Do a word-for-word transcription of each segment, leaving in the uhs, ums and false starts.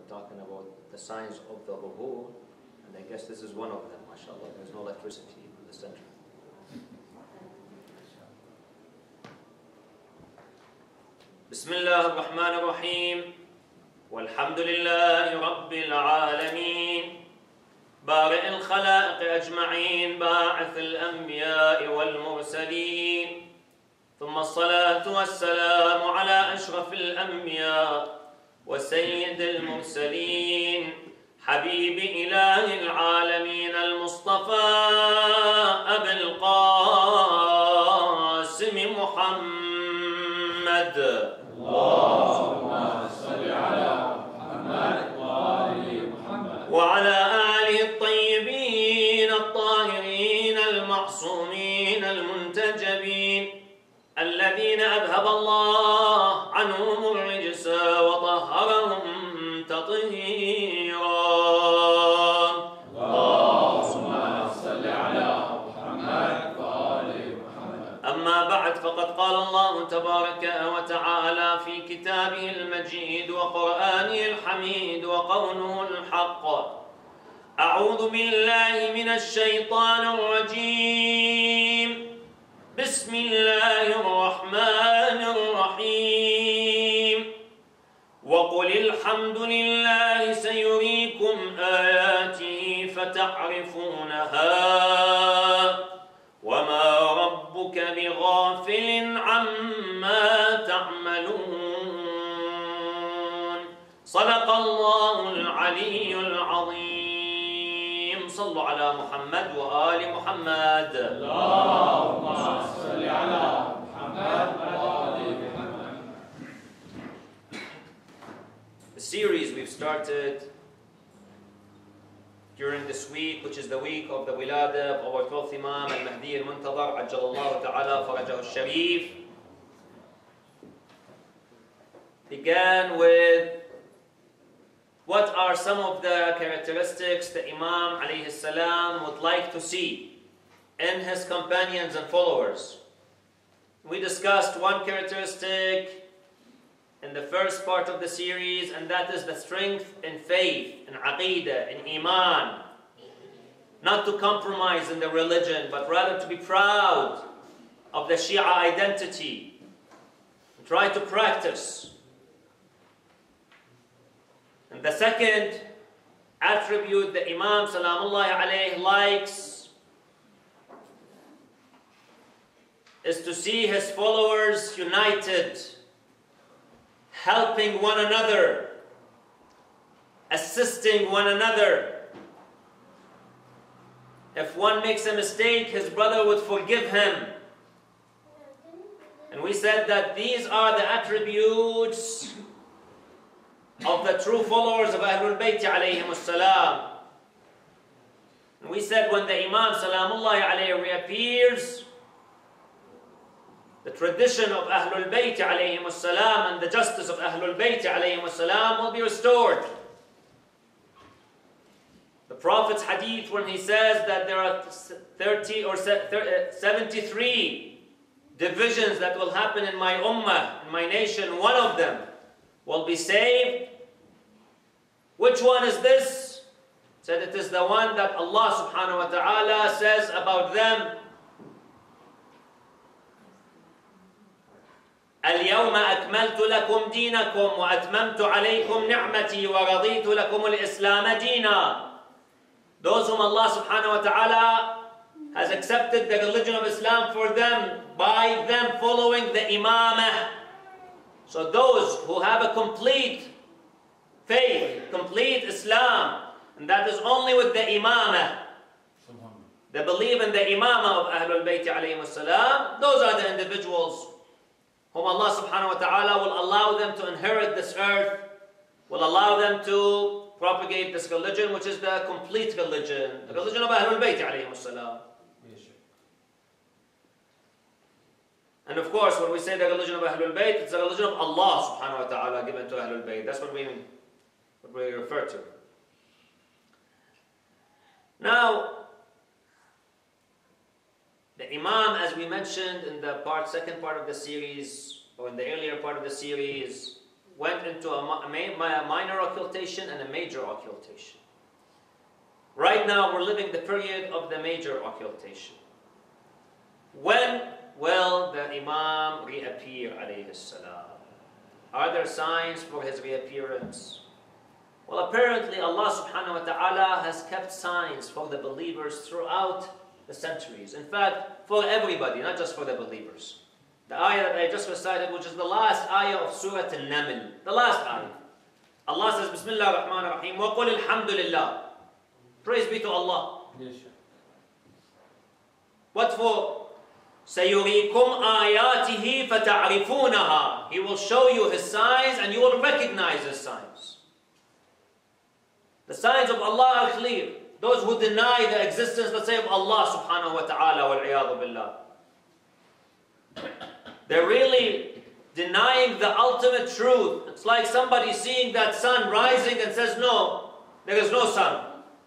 talking about the signs of the Dhuhur, and I guess this is one of them, mashallah. There's no electricity in the center. بسم الله الرحمن الرحيم والحمد لله رب العالمين بارئ الخلائق أجمعين باعث الأنبياء والمرسلين ثم الصلاة والسلام على أشرف الأنبياء وسيد المرسلين حبيب إله العالمين المصطفى أبي القاسم محمد اللهم صل على محمد وآل محمد وعلى آله الطيبين الطاهرين المعصومين المنتجبين الذين أذهب الله عنهم الرجس وطهرهم تطهيرا. اللهم صل على محمد وآل محمد. أما بعد، فقد قال الله تبارك وتعالى في كتابه المجيد وقرآنه الحميد وقوله الحق: أعوذ بالله من الشيطان الرجيم، بسم الله الرحمن الرحيم، وقل الحمد لله سيريكم آياته فتعرفونها وما ربك بغافل عما تعملون. صدق الله العلي العظيم. صلوا على محمد وآل محمد. اللهم صل على محمد وآل محمد. The series we've started during this week, which is the week of the Wiladah of our twelfth Imam al-Mahdi al-Muntadhar Ajjalallahu Ta'ala Farajahu al-Sharif, began with what are some of the characteristics the Imam alayhi salam would like to see in his companions and followers. We discussed one characteristic in the first part of the series, and that is the strength in faith, in aqeedah, in iman. Not to compromise in the religion, but rather to be proud of the Shia identity. And try to practice. And the second attribute the Imam Salamullahi alayhi likes is to see his followers united, helping one another, assisting one another. If one makes a mistake, his brother would forgive him. And we said that these are the attributes of the true followers of Ahlul Bayt alayhim salam. And we said when the Imam Salamullahi alayhi reappears, the tradition of Ahlul Bayt alayhim salam and the justice of Ahlul Bayt alayhim salam will be restored. The Prophet's hadith, when he says that there are thirty or seventy-three divisions that will happen in my ummah, in my nation, one of them will be saved. Which one is this? He said it is the one that Allah subhanahu wa ta'ala says about them: اليوم أكملت لكم دينكم وأتممت عليكم نعمتي ورضيت لكم الإسلام دينا. Those whom Allah subhanahu wa ta'ala has accepted the religion of Islam for them by them following the imamah. So those who have a complete faith, complete Islam, and that is only with the imamah, they believe in the imamah of Ahlul Bayt alayhim salam, those are the individuals whom Allah subhanahu wa ta'ala will allow them to inherit this earth, will allow them to propagate this religion, which is the complete religion, the religion of Ahlul Bayt alayhim salam. And of course, when we say the religion of Ahlul Bayt, it's the religion of Allah subhanahu wa ta'ala given to Ahlul Bayt. That's what we, what we refer to. Now, the Imam, as we mentioned in the part, second part of the series, or in the earlier part of the series, went into a minor occultation and a major occultation. Right now we're living the period of the major occultation. When will the Imam reappear, alayhi salam? Are there signs for his reappearance? Well, apparently Allah subhanahu wa ta'ala has kept signs for the believers throughout the centuries. In fact, for everybody, not just for the believers. The ayah that I just recited, which is the last ayah of Surah Al-Naml, the last ayah. Allah says, Bismillah ar-Rahman ar-Rahim, وَقُلِ الْحَمْدُ لِلَّهِ. Praise be to Allah. Yes, What for? سَيُرِيكُمْ آيَاتِهِ فَتَعْرِفُونَهَا. He will show you His signs and you will recognize His signs. The signs of Allah are clear. Those who deny the existence, let's say, of Allah subhanahu wa ta'ala, wal-'iyadhu billah, they're really denying the ultimate truth. It's like somebody seeing that sun rising and says, no, there is no sun.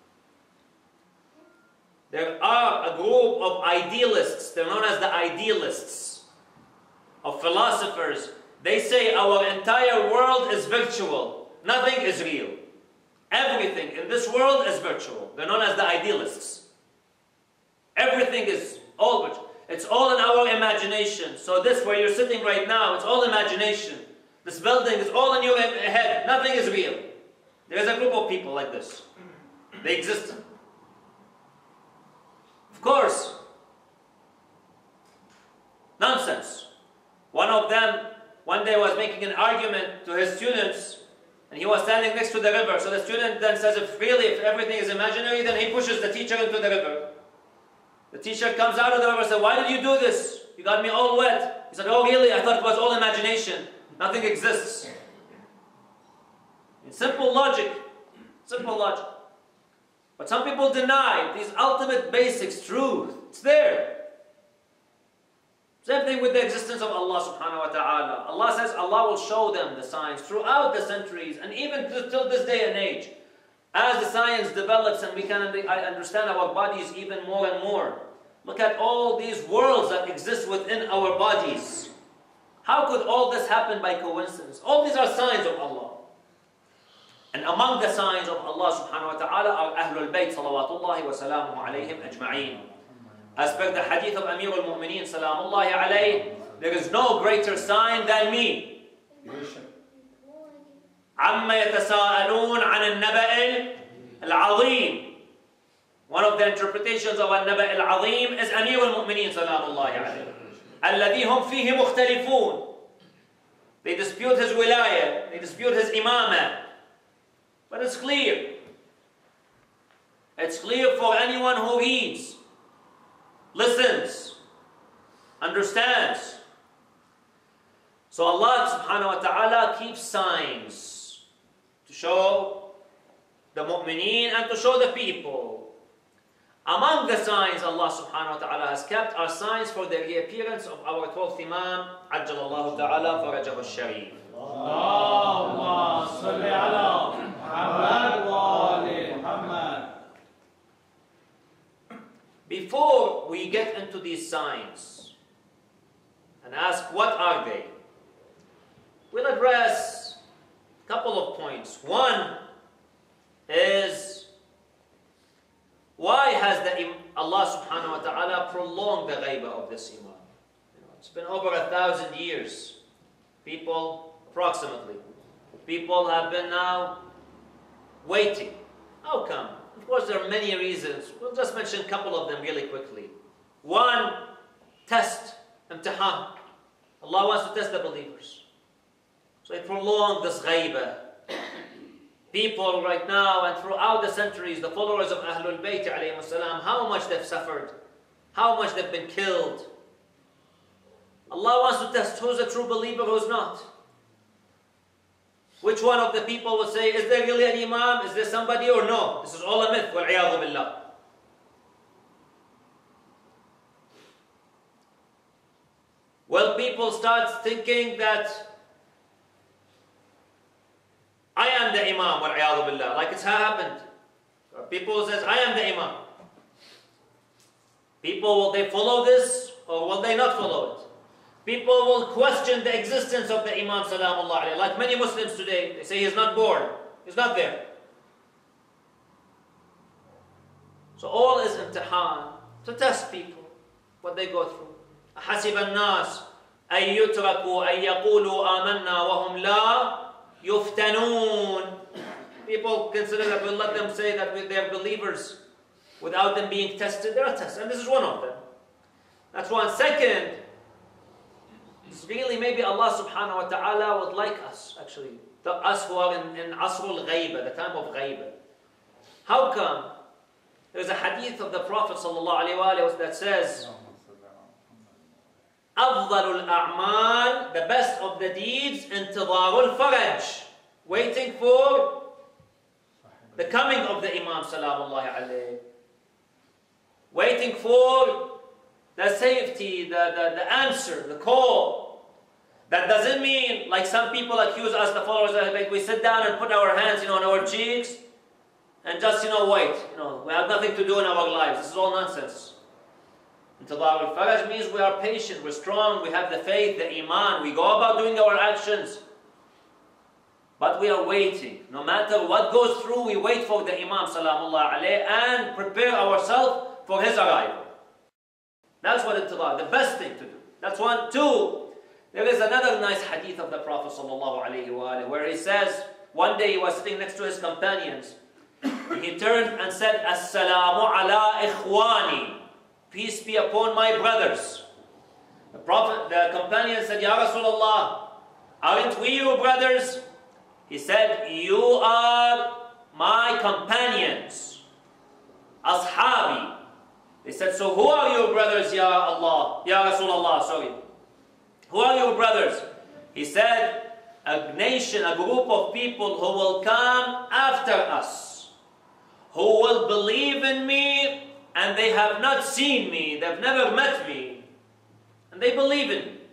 There are a group of idealists, they're known as the idealists, of philosophers. They say our entire world is virtual, nothing is real. Everything in this world is virtual. They're known as the idealists. Everything is all virtual. It's all in our imagination. So this, where you're sitting right now, it's all imagination. This building is all in your head. Nothing is real. There's a group of people like this. They exist. Of course. Nonsense. One of them, one day was making an argument to his students, and he was standing next to the river. So the student then says, if really, if everything is imaginary, then he pushes the teacher into the river. The teacher comes out of the river and says, why did you do this? You got me all wet. He said, oh really? I thought it was all imagination. Nothing exists. In simple logic. Simple logic. But some people deny these ultimate basics, truth. It's there. Same thing with the existence of Allah subhanahu wa ta'ala. Allah says Allah will show them the signs throughout the centuries and even till this day and age. As the science develops and we can understand our bodies even more and more. Look at all these worlds that exist within our bodies. How could all this happen by coincidence? All these are signs of Allah. And among the signs of Allah subhanahu wa ta'ala are Ahlul Bayt salawatullahi wa salamuhu alayhim ajma'een. As per the hadith of Amir al-Mu'mineen salamullahi alayhi, there is no greater sign than me. عَمَّ يَتَسَاءَلُونَ عَنِ النَّبَأِ الْعَظِيمِ. One of the interpretations of النَّبَأِ الْعَظِيمِ is Amir al-Mu'mineen salamullahi alayhi. الَّذِي هُمْ فِيهِ مُخْتَلِفُونَ. They dispute his wilayah, they dispute his imamah. But it's clear. It's clear for anyone who reads, listens, understands. So Allah subhanahu wa ta'ala keeps signs to show the mu'mineen and to show the people. Among the signs Allah subhanahu wa ta'ala has kept are signs for the reappearance of our twelfth Imam, Ajjalallahu ta'ala farajahu al-sharif. Allahumma salli ala Muhammad wa ali Muhammad. Before we get into these signs and ask what are they, we'll address a couple of points. One is, why has the Allah subhanahu wa ta'ala prolonged the ghaibah of this Imam? You know, it's been over a thousand years. People, approximately, people have been now waiting. How come? Of course, there are many reasons. We'll just mention a couple of them really quickly. One, test, imtihan. Allah wants to test the believers. So He prolonged this ghaibah. People right now and throughout the centuries, the followers of Ahlul Bayt alayhimus salam, how much they've suffered, how much they've been killed. Allah wants to test who's a true believer, who's not. Which one of the people will say, is there really an Imam? Is there somebody or no? This is all a myth. Wal-'iyadhu billah. Well, people start thinking that I am the Imam, wal-'iyadhu billah. Like it's happened. People says, I am the Imam. People, will they follow this or will they not follow it? People will question the existence of the Imam Salamullah alayhi. Like many Muslims today, they say he's not born. He's not there. So all is imtihan, to test people, what they go through. حسب الناس أن يتركوا أن يقولوا آمنا وهم لا يفتنون. People consider that we'll let them say that they're believers without them being tested. They're tested, and this is one of them. That's one. Second, it's really maybe Allah subhanahu wa ta'ala would like us, actually, the, us who are in, in Asrul Ghaiba, the time of Ghaiba. How come? There's a hadith of the Prophet sallallahu alaihi wasallam that says, أفضل الأعمال, the best of the deeds, انتظار الفرج, waiting for the coming of the Imam salamullahi alayhi, waiting for the safety, the, the, the answer, the call. That doesn't mean, like some people accuse us, the followers of Ahlul Bayt, we sit down and put our hands, you know, on our cheeks and just, you know, wait. You know, we have nothing to do in our lives. This is all nonsense. Intidar al-Faraj means we are patient, we're strong, we have the faith, the iman, we go about doing our actions. But we are waiting. No matter what goes through, we wait for the Imam Salamullah alayhi and prepare ourselves for his arrival. That's what intidar, the best thing to do. That's one. Two, there is another nice hadith of the Prophet Sallallahu alayhi wa alayhi, where he says, one day he was sitting next to his companions. He turned and said, Assalamu ala ikhwani. Peace be upon my brothers. The Prophet, the companion said, Ya Rasulullah, aren't we your brothers? He said, you are my companions. Ashabi. They said, so who are your brothers, Ya Allah? Ya Rasulullah, sorry. Who are your brothers? He said, a nation, a group of people who will come after us, who will believe in me, and they have not seen me, they've never met me, and they believe in me.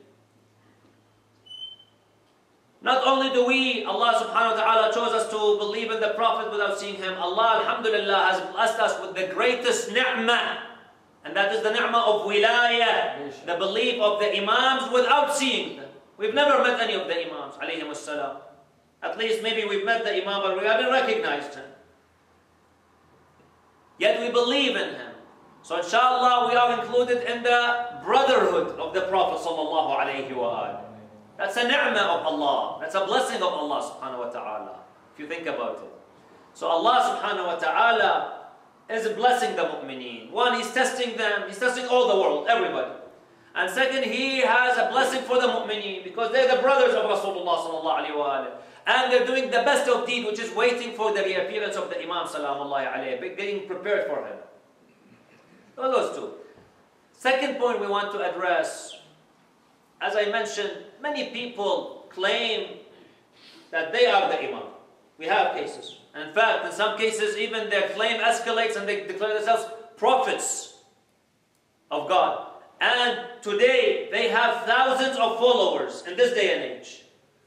Not only do we, Allah subhanahu wa ta'ala chose us to believe in the Prophet without seeing him, Allah alhamdulillah has blessed us with the greatest ni'mah, and that is the ni'mah of wilayah, the belief of the Imams without seeing them. We've never met any of the Imams, alayhim as-salam. At least maybe we've met the Imam, but we haven't recognized him. Yet we believe in him. So inshallah we are included in the brotherhood of the Prophet sallallahu alayhi wa alayhi. That's a ni'mah of Allah. That's a blessing of Allah subhanahu wa ta'ala, if you think about it. So Allah subhanahu wa ta'ala is blessing the mu'mineen. One, He's testing them. He's testing all the world, everybody. And second, He has a blessing for the mu'mineen because they're the brothers of Rasulullah sallallahu alayhi wa alayhi. And they're doing the best of deed, which is waiting for the reappearance of the Imam salamullahi alayhi, getting prepared for him. So those two. Second point we want to address, as I mentioned, many people claim that they are the Imam. We have cases. In fact, in some cases, even their claim escalates and they declare themselves prophets of God. And today, they have thousands of followers in this day and age.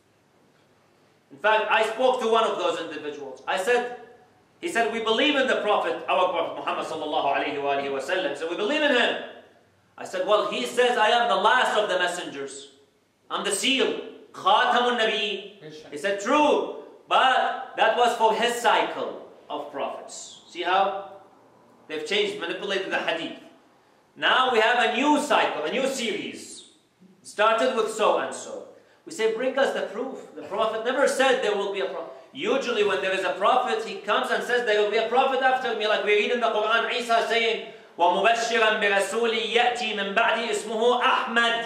In fact, I spoke to one of those individuals. I said, he said, we believe in the Prophet, our Prophet Muhammad sallallahu alayhi wa alayhi wa sallam. So we believe in him. I said, well, he says, I am the last of the messengers. I'm the seal. Khatamun Nabi. He said, true. But that was for his cycle of prophets. See how? They've changed, manipulated the hadith. Now we have a new cycle, a new series. Started with so and so. We say, bring us the proof. The Prophet never said there will be a prophet. Usually when there is a prophet, he comes and says there will be a prophet after me. Like we read in the Quran, Isa saying, وَمُبَشِّرًا بِرَسُولٍ يَأْتِي مِنْ بَعْدِي اسْمُهُ أَحْمَدٍ.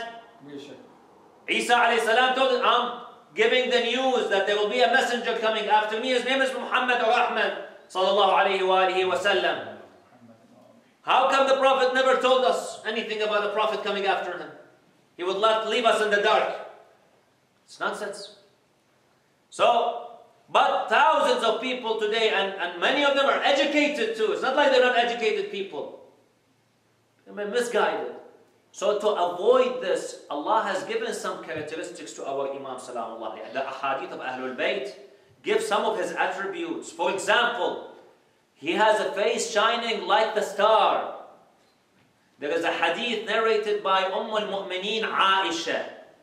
Isa alayhi salam told him, I'm giving the news that there will be a messenger coming after me. His name is Muhammad or Ahmad sallallahu alayhi wa alihi wa sallam. How come the Prophet never told us anything about the Prophet coming after him? He would not leave us in the dark. It's nonsense. So, but thousands of people today, and, and many of them are educated too. It's not like they're not educated people. They're misguided. So to avoid this, Allah has given some characteristics to our Imam Salamullah. The ahadith of Ahlul Bayt give some of his attributes. For example, he has a face shining like the star. There is a hadith narrated by Umm al-Mu'mineen Aisha.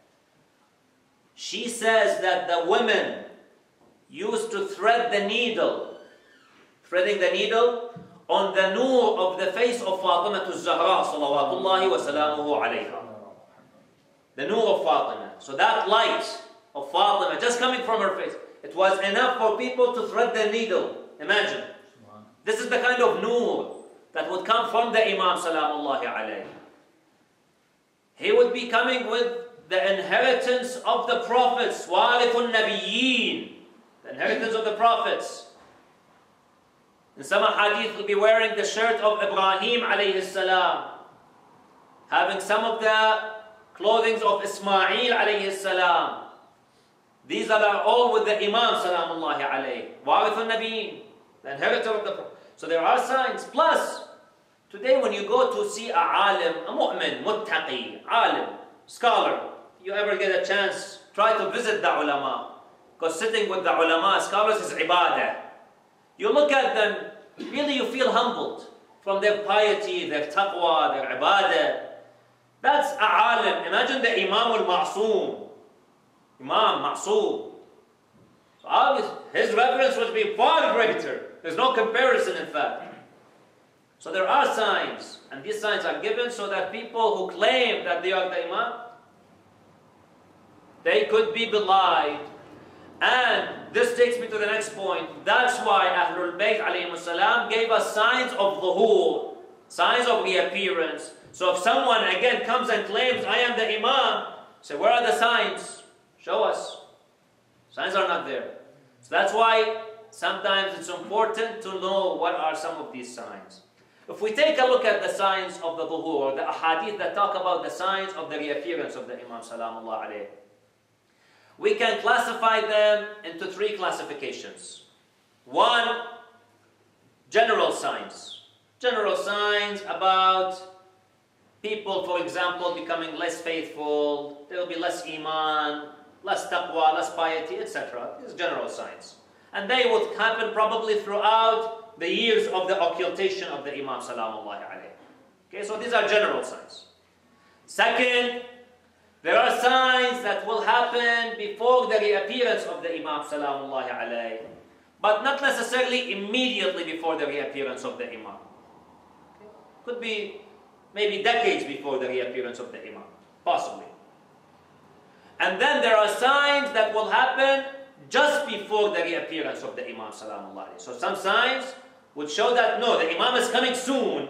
She says that the women used to thread the needle, threading the needle on the nur of the face of Fatima al-Zahra salawatullahi wa salamuhu alayha. The nur of Fatima. So that light of Fatima just coming from her face, it was enough for people to thread the needle. Imagine. This is the kind of nur that would come from the Imam salamullahi alayhi. He would be coming with the inheritance of the prophets, warithun nabiyyin, the inheritance of the prophets. In some hadith, he'll be wearing the shirt of Ibrahim alayhi salam, having some of the clothing of Ismail alayhi salam. These are all with the Imam salamullahi alayhi, warithun nabiyyin, the inheritor of the prophets. So there are signs. Plus, today when you go to see a alim, a mu'min, muttaqi, alim, scholar, you ever get a chance, try to visit the ulama. Because sitting with the ulama, scholars, is ibadah. You look at them, really you feel humbled from their piety, their taqwa, their ibadah. That's a alim. Imagine the Imam al-Ma'soom. Imam Ma'soom. So obviously, his reverence would be far greater. There's no comparison, in fact. So there are signs, and these signs are given so that people who claim that they are the Imam, they could be belied. And this takes me to the next point. That's why Ahlul Bayt alayhimus salam gave us signs of dhuhur, signs of reappearance. So if someone again comes and claims, I am the Imam, say, where are the signs? Show us. Signs are not there. So that's why sometimes it's important to know what are some of these signs. If we take a look at the signs of the dhuhur, the ahadith that talk about the signs of the reappearance of the Imam salamullah alayhi, we can classify them into three classifications. One, general signs. General signs about people, for example, becoming less faithful, there will be less iman, less taqwa, less piety, et cetera. These general signs. And they would happen probably throughout the years of the occultation of the Imam salamullahi alayhi. Okay, so these are general signs. Second, there are signs that will happen before the reappearance of the Imam salamullahi alayhi, but not necessarily immediately before the reappearance of the Imam. Okay. Could be maybe decades before the reappearance of the Imam, possibly. And then there are signs that will happen just before the reappearance of the Imam salamullahi alayhi. So some signs would show that no, the Imam is coming soon.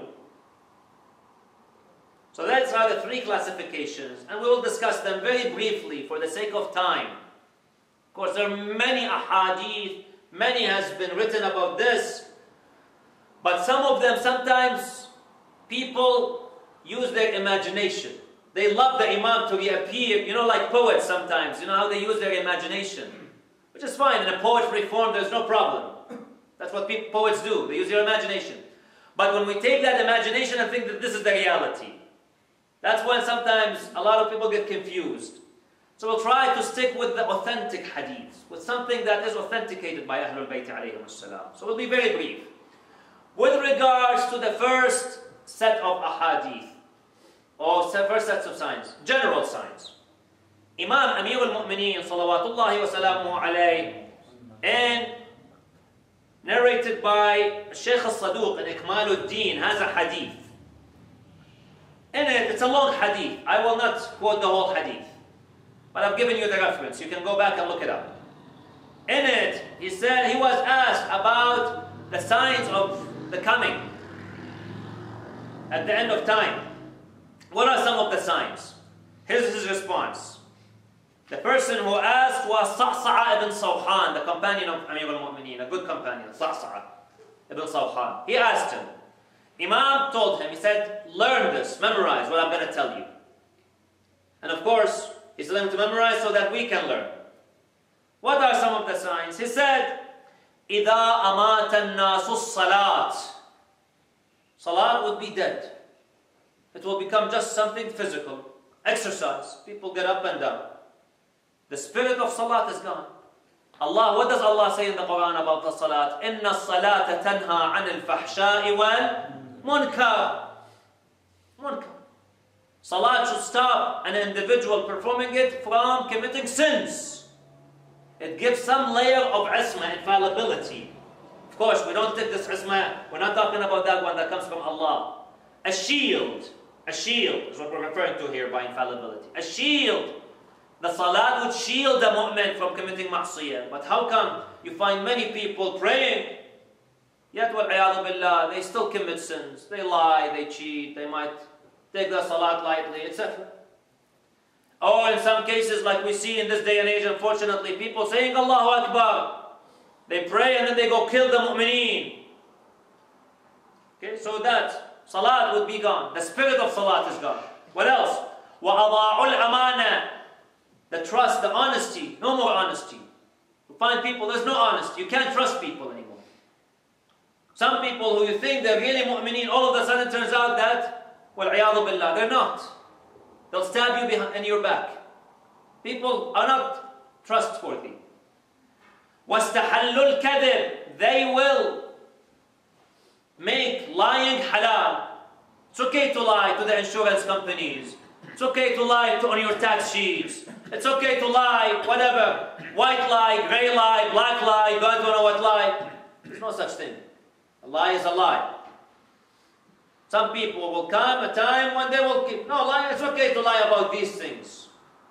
So that's are the three classifications, and we will discuss them very briefly for the sake of time. Of course, there are many ahadith, many has been written about this, but some of them, sometimes people use their imagination. They love the Imam to reappear, you know, like poets sometimes, you know how they use their imagination, which is fine. In a poetry form, there's no problem. That's what people, poets do, they use their imagination. But when we take that imagination and think that this is the reality, that's when sometimes a lot of people get confused. So we'll try to stick with the authentic hadith, with something that is authenticated by Ahlul Bayt alayhim salam. So we'll be very brief. With regards to the first set of ahadith, or first sets of signs, general signs, Imam Amir al-Mu'mineen salawatullahi wa salamuhu alayhi, and narrated by Shaykh al-Saduq in Ikmal al-Din, has a hadith. In it, it's a long hadith. I will not quote the whole hadith, but I've given you the reference. You can go back and look it up. In it, he said, he was asked about the signs of the coming at the end of time. What are some of the signs? Here's his response. The person who asked was Sa'sa'a ibn Sawhan, the companion of Amir al-Mu'mineen, a good companion, Sa'sa'a ibn Sawhan. He asked him. Imam told him, he said, learn this, memorize what I'm going to tell you. And of course, he's telling him to memorize so that we can learn. What are some of the signs? He said, إِذَا أَمَاتَ النَّاسُ الصَّلَاةِ. Salat would be dead. It will become just something physical. Exercise. People get up and down. The spirit of salat is gone. Allah, what does Allah say in the Quran about the salat? إِنَّ الصَّلَاةَ تَنْهَى عَنِ الْفَحْشَاءِ وَالْمُنْكَرِ. munkar. Salat should stop an individual performing it from committing sins. It gives some layer of isma, infallibility. Of course, we don't take this isma, we're not talking about that one that comes from Allah. A shield, a shield is what we're referring to here by infallibility. A shield. The salat would shield the mu'min from committing ma'siyah. But how come you find many people praying, yet wal-'iyadu billah, they still commit sins. They lie, they cheat, they might take the salat lightly, et cetera. Or in some cases, like we see in this day and age, unfortunately, people saying Allahu Akbar. They pray and then they go kill the mu'mineen. Okay, so that salat would be gone. The spirit of salat is gone. What else? وَأَضَاعُ الْأَمَانَةِ. The trust, the honesty. No more honesty. You find people, there's no honesty. You can't trust people anymore. Some people who you think they're really mu'mineen, all of a sudden it turns out that, wal-'iyadu billah, they're not. They'll stab you behind, in your back. People are not trustworthy. وَاسْتَحَلُّ الْكَذِبِ. They will make lying halal. It's okay to lie to the insurance companies. It's okay to lie to, on your tax sheets. It's okay to lie, whatever. White lie, grey lie, black lie, God don't know what lie. There's no such thing. A lie is a lie. Some people will come a time when they will keep. No, lie, it's okay to lie about these things.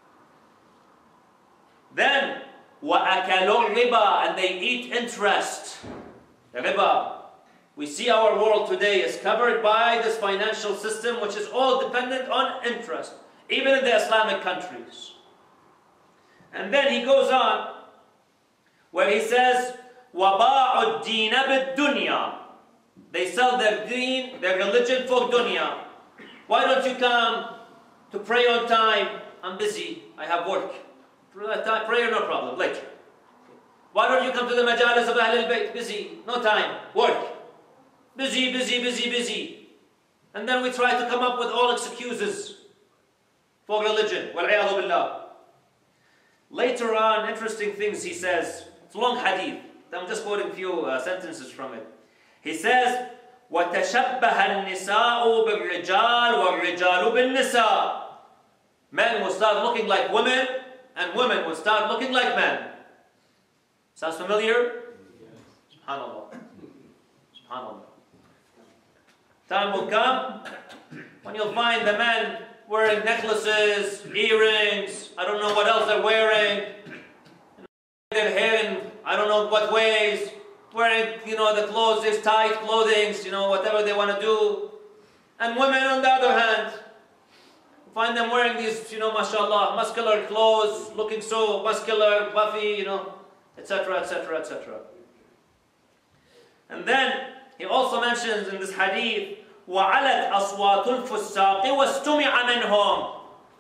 Then, وَأَكَلُوا الرِّبَا. And they eat interest. The riba. We see our world today is covered by this financial system which is all dependent on interest, even in the Islamic countries. And then he goes on, where he says, وَبَاعُ الدِّينَ بِالدُّنْيَا. They sell their deen, their religion for dunya. Why don't you come to pray on time? I'm busy, I have work. Prayer, no problem, later. Why don't you come to the majalis of Ahl al-Bayt? Busy, no time, work. Busy, busy, busy, busy. And then we try to come up with all excuses for religion. Wal-'iyadu billah. Later on, interesting things he says. It's a long hadith. I'm just quoting a few uh, sentences from it. He says, وَتَشَبَّهَ النِّسَاءُ بِالرِّجَالِ وَالرِّجَالُ بِالنِّسَاءِ. Men will start looking like women, and women will start looking like men. Sounds familiar? Yes. SubhanAllah. SubhanAllah. Time will come when you'll find the men wearing necklaces, earrings, I don't know what else they're wearing, their hair in I don't know what ways, wearing, you know, the clothes, these tight clothing, you know, whatever they want to do. And women, on the other hand, find them wearing these, you know, mashallah, muscular clothes, looking so muscular, buffy, you know, et cetera, et cetera, et cetera. And then he also mentions in this hadith, وَعَلَتْ أَصْوَاتُ الْفُسَّاقِ وَاسْتُمِعَ مِنْهُمْ.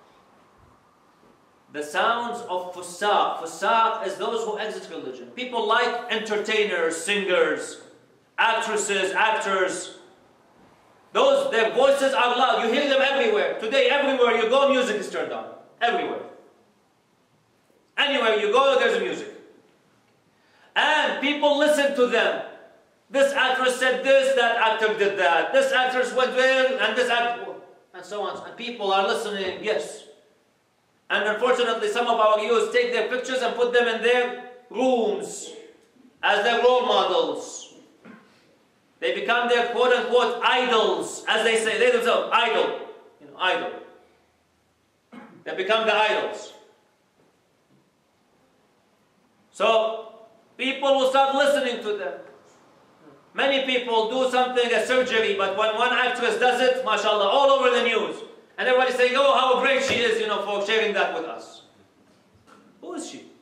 The sounds of fusaq. Fusaq is those who exit religion. People like entertainers, singers, actresses, actors. Those, their voices are loud. You hear them everywhere. Today, everywhere you go, music is turned on. Everywhere. Anywhere you go, there's music. And people listen to them. This actress said this, that actor did that. This actress went there, and this actor, and so on. And people are listening, yes. And unfortunately, some of our youth take their pictures and put them in their rooms as their role models. They become their quote-unquote idols, as they say, they themselves, idol. You know, idol. They become the idols. So, people will start listening to them. Many people do something, a surgery, but when one actress does it, mashallah, all over the news. And everybody's saying, oh, how great she is, you know, for sharing that with us. Who is she?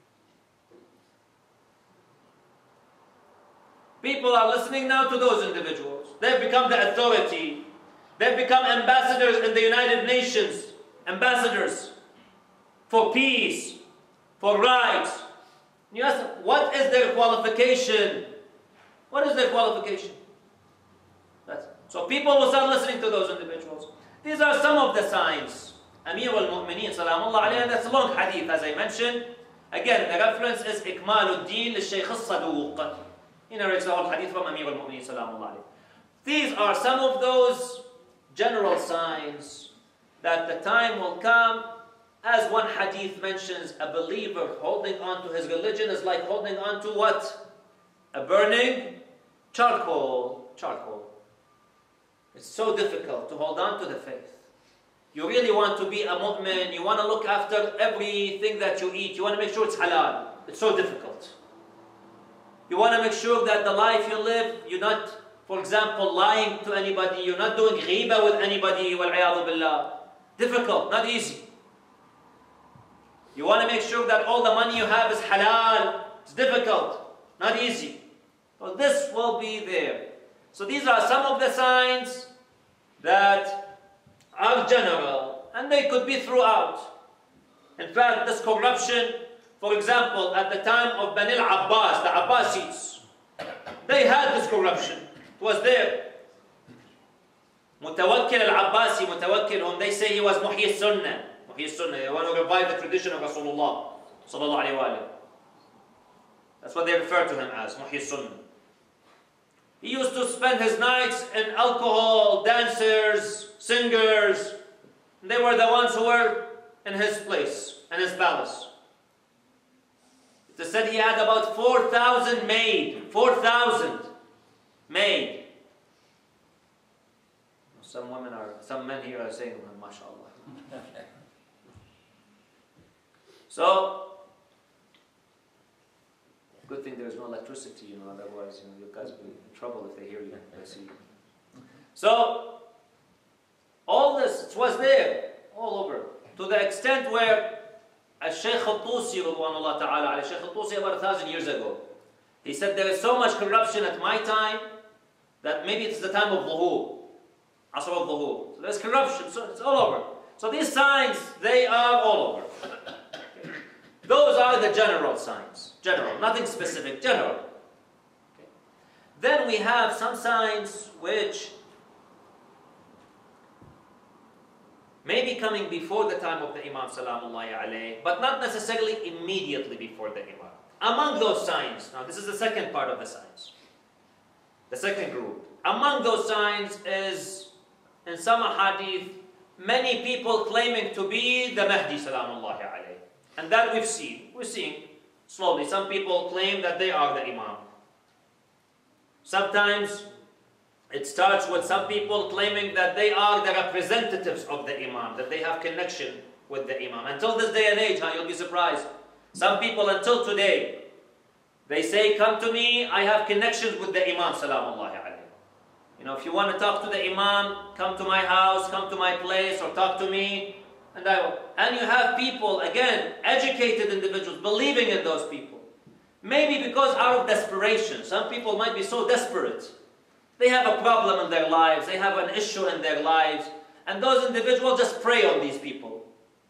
People are listening now to those individuals. They've become the authority. They've become ambassadors in the United Nations. Ambassadors for peace, for rights. You ask them, what is their qualification? What is their qualification? That's, so people will start listening to those individuals. These are some of the signs. Amir al-Mu'mineen, salamullah alayhi, that's a long hadith, as I mentioned. Again, the reference is Ikmal al-Din al-Shaykh al-Saduq. He narrates the whole hadith from Amir al-Mu'mineen, salamullah alayhi. These are some of those general signs that the time will come, as one hadith mentions, a believer holding on to his religion is like holding on to what? A burning charcoal. Charcoal. It's so difficult to hold on to the faith. You really want to be a mu'min, you want to look after everything that you eat, you want to make sure it's halal. It's so difficult. You want to make sure that the life you live, you're not, for example, lying to anybody, you're not doing ghiba with anybody, wal-'iyadhu billah. Difficult, not easy. You want to make sure that all the money you have is halal. It's difficult, not easy. So this will be there. So these are some of the signs that are general, and they could be throughout. In fact, this corruption, for example, at the time of Bani al-Abbas, the Abbasids, they had this corruption. It was there. Mutawakkil al-Abbasi, Mutawakkil, whom they say he was Muhyi Sunnah. Muhyi Sunnah, they want to revive the tradition of Rasulullah sallallahu alayhi wa alayhi. That's what they refer to him as, Muhyi Sunnah. He used to spend his nights in alcohol, dancers, singers. They were the ones who were in his place, in his palace. It is said he had about four thousand made. four thousand made. Some women are, some men here are saying, mashallah. So, good thing there's no electricity, you know, otherwise, you know, you guys will be in trouble if they hear you, they see you. So, all this, it was there, all over, to the extent where Al-Shaykh Al-Tusi, Radwanullah Ta'ala, Al-Shaykh Al-Tusi about a thousand years ago, he said there is so much corruption at my time that maybe it's the time of Dhuhur, Asr al-Dhuhur. So there's corruption, so it's all over. So these signs, they are all over. Those are the general signs. General, nothing specific, general. Okay. Then we have some signs which may be coming before the time of the Imam Salamullahi alayhi, but not necessarily immediately before the Imam. Among those signs, now this is the second part of the signs, the second group. Among those signs is, in some hadith, many people claiming to be the Mahdi Salamullahi alayhi. And that we've seen. We're seeing slowly. Some people claim that they are the Imam. Sometimes it starts with some people claiming that they are the representatives of the Imam, that they have connection with the Imam. Until this day and age, huh, you'll be surprised. Some people until today, they say, come to me, I have connections with the Imam, salamullahi alayhi. You know, if you want to talk to the Imam, come to my house, come to my place, or talk to me. And, I, and you have people, again, educated individuals, believing in those people. Maybe because out of desperation. Some people might be so desperate. They have a problem in their lives. They have an issue in their lives. And those individuals just prey on these people.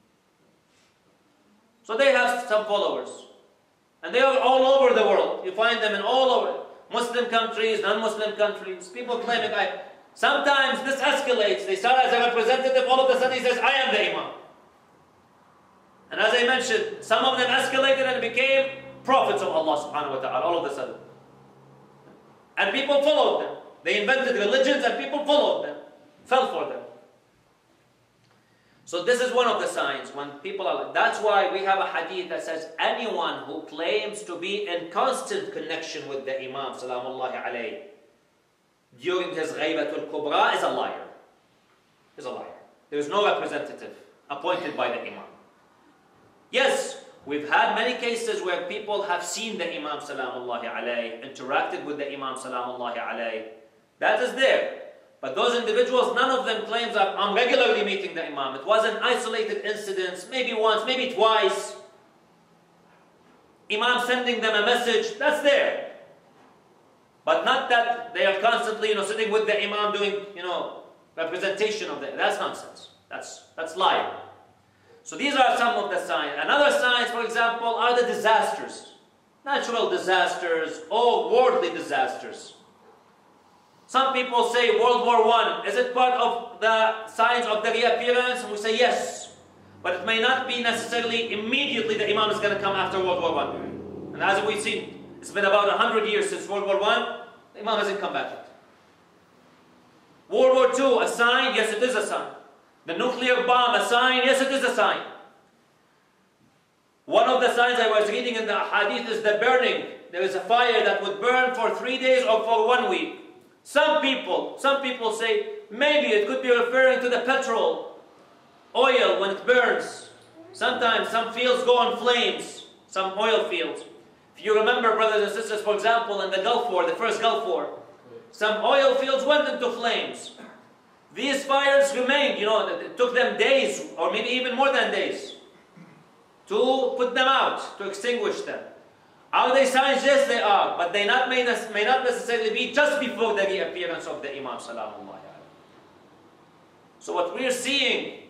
So they have some followers. And they are all over the world. You find them in all over. Muslim countries, non-Muslim countries. People claiming, I... Sometimes this escalates. They start as a representative, all of a sudden he says, I am the Imam. And as I mentioned, some of them escalated and became prophets of Allah subhanahu wa ta'ala, all of a sudden. And people followed them. They invented religions and people followed them, fell for them. So this is one of the signs when people are like, that's why we have a hadith that says, anyone who claims to be in constant connection with the Imam, salamullahi alayhi, during his ghaybatul kubra is a liar. Is a liar. There is no representative appointed by the Imam. Yes, we've had many cases where people have seen the Imam salamullahi alayhi, interacted with the Imam salamullahi alayhi. That is there. But those individuals, none of them claims that I'm regularly meeting the Imam. It was an isolated incident, maybe once, maybe twice. Imam sending them a message, that's there. But not that they are constantly, you know, sitting with the Imam doing, you know, representation of the... That's nonsense. That's, that's lying. So these are some of the signs. Another signs, for example, are the disasters. Natural disasters or worldly disasters. Some people say World War One. Is it part of the signs of the reappearance? And we say yes. But it may not be necessarily immediately the Imam is going to come after World War One. And as we've seen, it's been about a hundred years since World War One. The Imam hasn't come back yet. World War Two, a sign? Yes, it is a sign. The nuclear bomb, a sign? Yes, it is a sign. One of the signs I was reading in the hadith is the burning. There is a fire that would burn for three days or for one week. Some people, some people say, maybe it could be referring to the petrol, oil when it burns. Sometimes some fields go on flames, some oil fields. If you remember, brothers and sisters, for example, in the Gulf War, the first Gulf War, some oil fields went into flames. These fires remained, you know, it took them days, or maybe even more than days, to put them out, to extinguish them. Are they signs? Yes, they are, but they not may, may not necessarily be just before the reappearance of the Imam Salamullahi alayhi. So what we're seeing,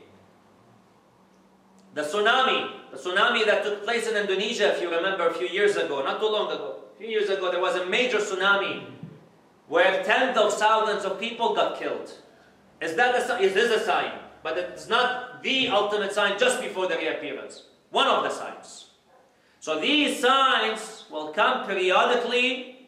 the tsunami, the tsunami that took place in Indonesia, if you remember, a few years ago, not too long ago, a few years ago, there was a major tsunami where tens of thousands of people got killed. Is that a sign? It is a sign, but it's not the ultimate sign just before the reappearance. One of the signs. So these signs will come periodically,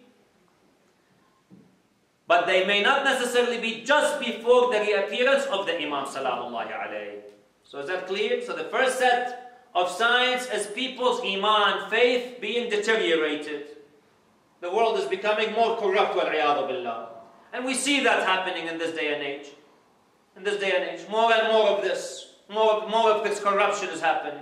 but they may not necessarily be just before the reappearance of the Imam Salamullahi alayhi. So is that clear? So the first set of signs is people's iman, faith, being deteriorated. The world is becoming more corrupt, wal-'iyadhu billah. And we see that happening in this day and age. In this day and age, more and more of this, more, more of this corruption is happening.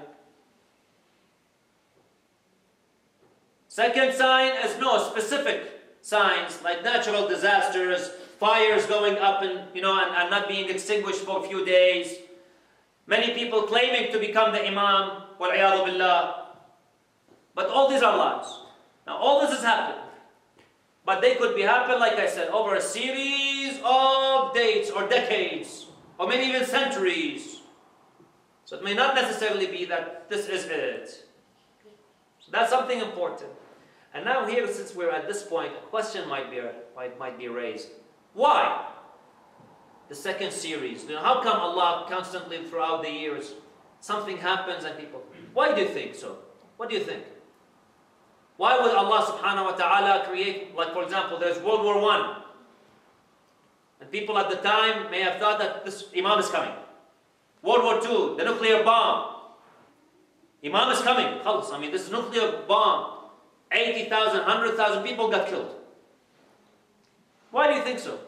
Second sign is no specific signs like natural disasters, fires going up and you know and, and not being extinguished for a few days. Many people claiming to become the Imam, wal-'iyadhu billah. But all these are lies. Now all this has happened. But they could be happened, like I said, over a series of dates or decades, or maybe even centuries. So it may not necessarily be that this is it. So that's something important. And now here, since we're at this point, a question might be, might, might be raised. Why? The second series. You know, how come Allah constantly throughout the years, something happens and people... Why do you think so? What do you think? Why would Allah subhanahu wa ta'ala create, like for example, there's World War One. And people at the time may have thought that this Imam is coming. World War Two, the nuclear bomb. Imam is coming. I mean, this nuclear bomb, eighty thousand, one hundred thousand people got killed. Why do you think so?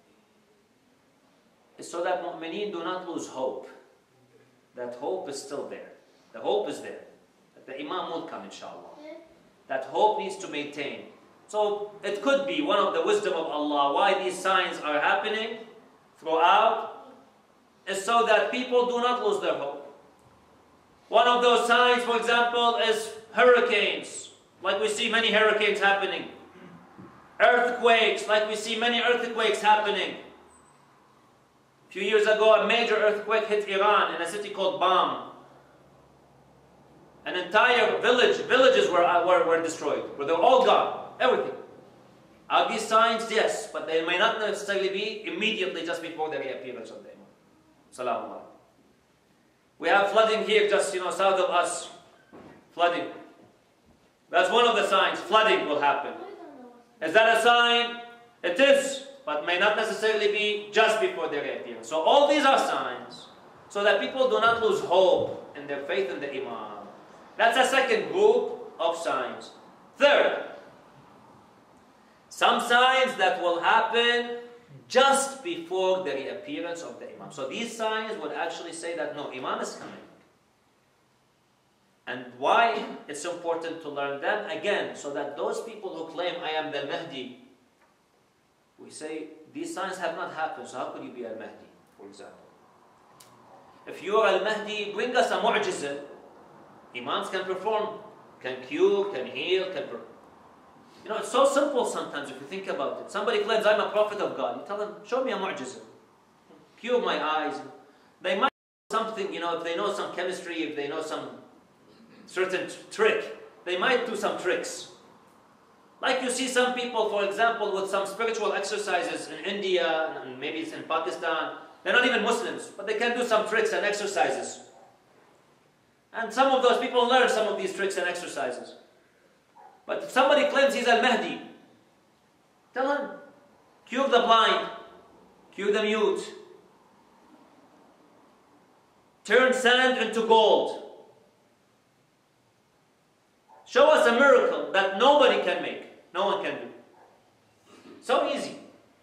It's so that mu'mineen do not lose hope. That hope is still there. The hope is there. That the Imam will come, inshallah. That hope needs to maintain. So it could be one of the wisdom of Allah why these signs are happening throughout is so that people do not lose their hope. One of those signs, for example, is hurricanes, like we see many hurricanes happening. Earthquakes, like we see many earthquakes happening. A few years ago, a major earthquake hit Iran in a city called Bam. An entire village, villages were, were, were destroyed, where they were all gone, everything. Are these signs? Yes, but they may not necessarily be immediately just before the reappearance of the Imam. Salaam alaikum. We have flooding here just, you know, south of us. Flooding. That's one of the signs. Flooding will happen. Is that a sign? It is, but may not necessarily be just before the reappearance. So all these are signs, so that people do not lose hope in their faith in the Imam. That's a second group of signs. Third, some signs that will happen just before the reappearance of the Imam. So these signs would actually say that no, Imam is coming. And why it's important to learn them? Again, so that those people who claim I am the Mahdi, we say these signs have not happened, so how could you be al-Mahdi, for example? If you are al-Mahdi, bring us a mu'jizah. Imams can perform, can cure, can heal, can perform. You know, it's so simple sometimes if you think about it. Somebody claims, I'm a prophet of God. You tell them, show me a mu'jizah. Cure my eyes. They might know something, you know, if they know some chemistry, if they know some certain trick, they might do some tricks. Like you see some people, for example, with some spiritual exercises in India, and maybe it's in Pakistan. They're not even Muslims, but they can do some tricks and exercises. And some of those people learn some of these tricks and exercises. But if somebody claims he's al-Mahdi, tell him, cure the blind, Cue the mute. Turn sand into gold. Show us a miracle that nobody can make. No one can do. So easy.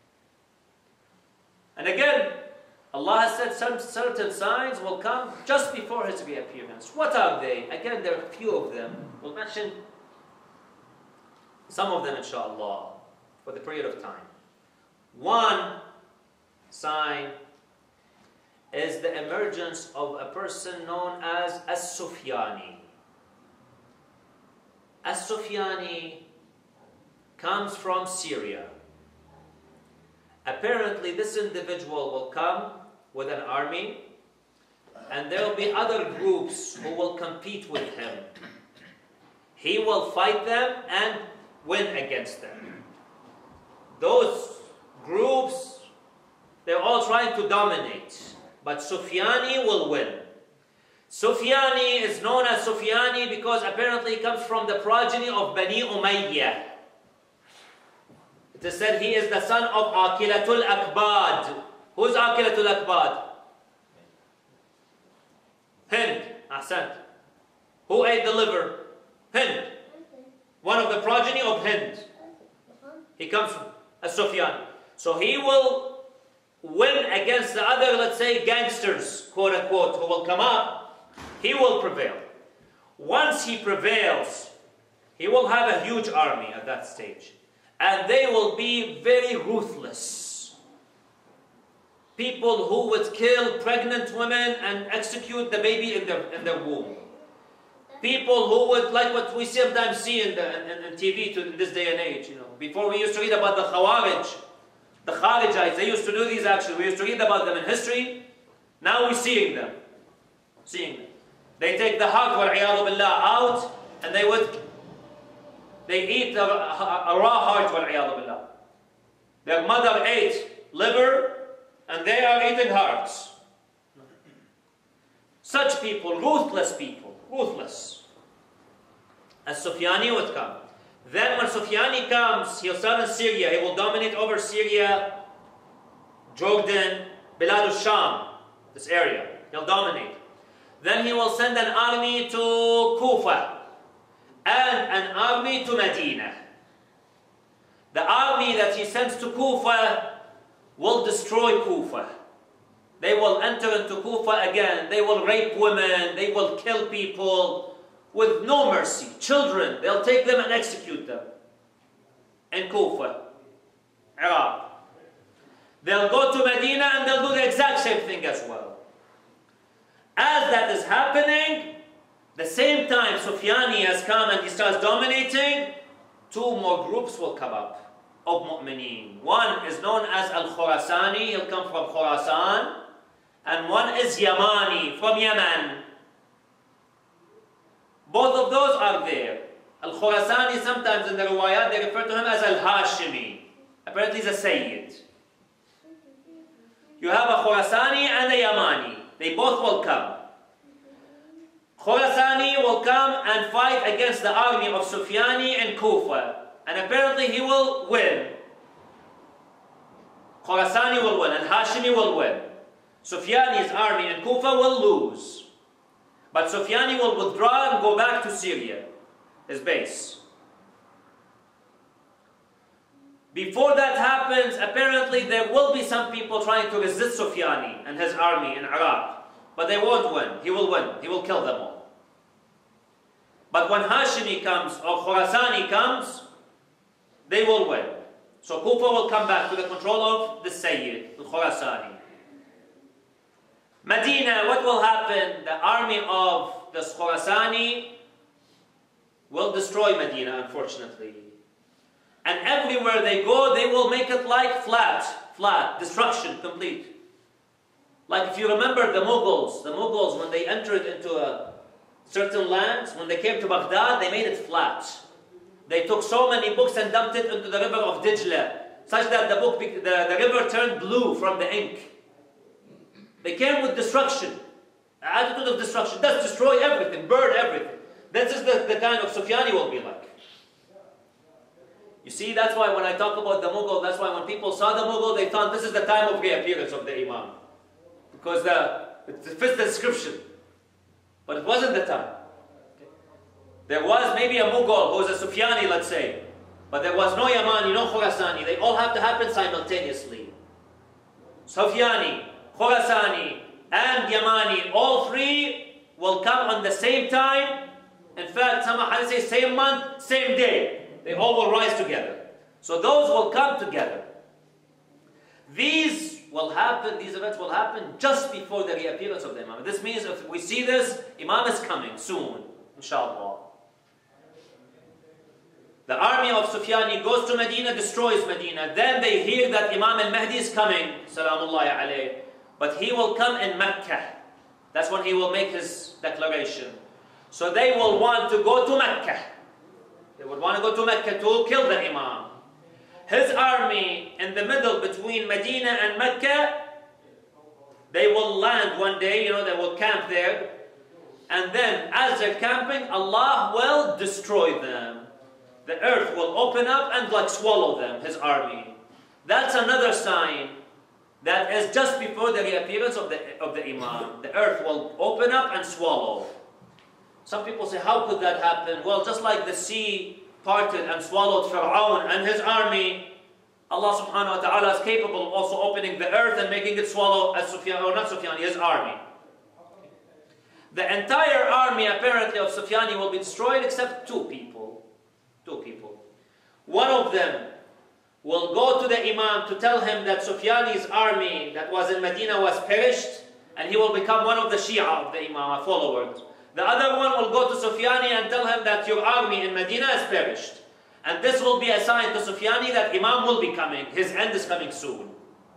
And again, Allah has said some certain signs will come just before His reappearance. What are they? Again, there are a few of them. We'll mention some of them, inshallah, for the period of time. One sign is the emergence of a person known as As-Sufyani. As-Sufyani comes from Syria. Apparently, this individual will come with an army, and there will be other groups who will compete with him. He will fight them and win against them. Those groups, they're all trying to dominate, but Sufyani will win. Sufyani is known as Sufyani because apparently he comes from the progeny of Bani Umayyah. It is said he is the son of Aqilatul Akbad. Who is Aqilatul Akbad? Hind. Ahsant. Who ate the liver? Hind. One of the progeny of Hind. He comes from a Sufyan. So he will win against the other, let's say, gangsters, quote unquote, who will come up. He will prevail. Once he prevails, he will have a huge army at that stage. And they will be very ruthless. People who would kill pregnant women and execute the baby in their, in their womb. People who would, like what we sometimes see in, the, in, in T V to, in this day and age. You know, before we used to read about the Khawarij, the Kharijites, they used to do these actions. We used to read about them in history. Now we're seeing them. Seeing them. They take the heart, wal-'iyadu billah, out, and they would They eat a, a, a raw heart, wal-'iyadu billah. Their mother ate liver, and they are eating hearts. Such people, ruthless people, ruthless. As Sufyani would come. Then when Sufyani comes, he'll start in Syria. He will dominate over Syria, Jordan, Bilad al-Sham, this area. He'll dominate. Then he will send an army to Kufa and an army to Medina. The army that he sends to Kufa will destroy Kufa. They will enter into Kufa again. They will rape women. They will kill people with no mercy. Children, they'll take them and execute them. In Kufa, Iraq. They'll go to Medina and they'll do the exact same thing as well. As that is happening, the same time Sufyani has come and he starts dominating, two more groups will come up of mu'mineen. One is known as Al-Khurasani, he'll come from Khurasan, and one is Yamani, from Yemen. Both of those are there. Al-Khurasani, sometimes in the riwayat, they refer to him as Al-Hashimi. Apparently he's a Sayyid. You have a Khurasani and a Yamani. They both will come. Khurasani will come and fight against the army of Sufyani in Kufa. And apparently he will win. Khurasani will win and Hashimi will win. Sufyani's army in Kufa will lose. But Sufyani will withdraw and go back to Syria, his base. Before that happens, apparently there will be some people trying to resist Sufyani and his army in Iraq. But they won't win. He will win. He will kill them all. But when Hashimi comes or Khurasani comes, they will win. So Kufa will come back to the control of the Sayyid, the Khurasani. Medina, what will happen? The army of the Khurasani will destroy Medina, unfortunately. And everywhere they go, they will make it like flat, flat, destruction, complete. Like if you remember the Mughals, the Mughals, when they entered into a certain lands, when they came to Baghdad, they made it flat. They took so many books and dumped it into the river of Dijla, such that the book, the, the river turned blue from the ink. They came with destruction, an attitude of destruction. Let's destroy everything, burn everything. This is the, the kind of Sufyani will be like. You see, that's why when I talk about the Mughal, that's why when people saw the Mughal, they thought this is the time of reappearance of the Imam. Because the, it fits the description. But it wasn't the time. There was maybe a Mughal who was a Sufyani, let's say. But there was no Yamani, no Khurasani. They all have to happen simultaneously. Sufyani, Khurasani, and Yamani, all three will come on the same time. In fact, some hadith say same month, same day. They all will rise together. So those will come together. These will happen, these events will happen just before the reappearance of the Imam. This means if we see this, Imam is coming soon, inshallah. The army of Sufyani goes to Medina, destroys Medina. Then they hear that Imam al-Mahdi is coming, salamullahi alayhi. But he will come in Mecca. That's when he will make his declaration. So they will want to go to Mecca. They would want to go to Mecca to kill the Imam. His army in the middle between Medina and Mecca, they will land one day, you know, they will camp there. And then as they're camping, Allah will destroy them. The earth will open up and like swallow them, his army. That's another sign that is just before the reappearance of the, of the Imam. The earth will open up and swallow. Some people say, how could that happen? Well, just like the sea parted and swallowed Fir'aun and his army, Allah subhanahu wa ta'ala is capable of also opening the earth and making it swallow as Sufyan, or not Sufyani, his army. The entire army apparently of Sufyani will be destroyed except two people. Two people. One of them will go to the Imam to tell him that Sufyani's army that was in Medina was perished, and he will become one of the Shia of the Imam, a follower. The other one will go to Sufyani and tell him that your army in Medina is perished. And this will be a sign to Sufyani that Imam will be coming. His end is coming soon.